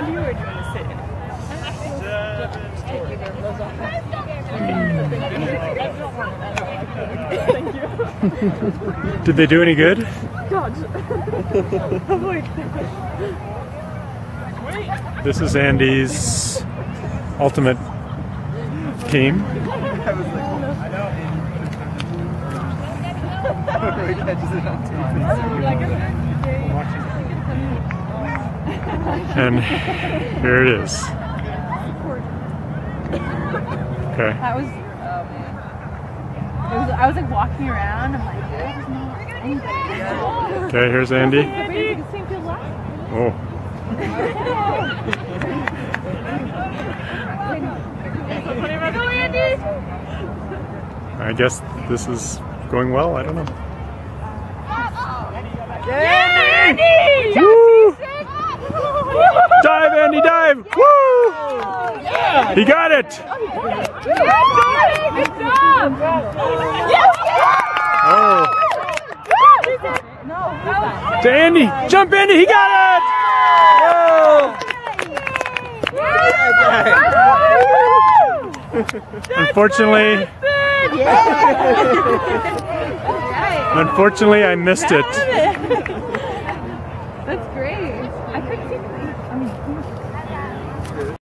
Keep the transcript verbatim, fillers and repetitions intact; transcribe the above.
behind you, or do you want to sit in? Thank you. Did they do any good? God. This is Andy's ultimate team. And here it is. Okay. That was, oh man. It was, I was like walking around, I'm like, there's not anybody. Okay, here's Andy. Andy. Oh. I guess this is going well, I don't know. Yeah, Andy! Woo! Dive, Andy, dive! Woo! Yeah. He got it! Good job! Yes! Oh. To Andy! Jump, Andy! He got it! Oh. Unfortunately, unfortunately, I missed it.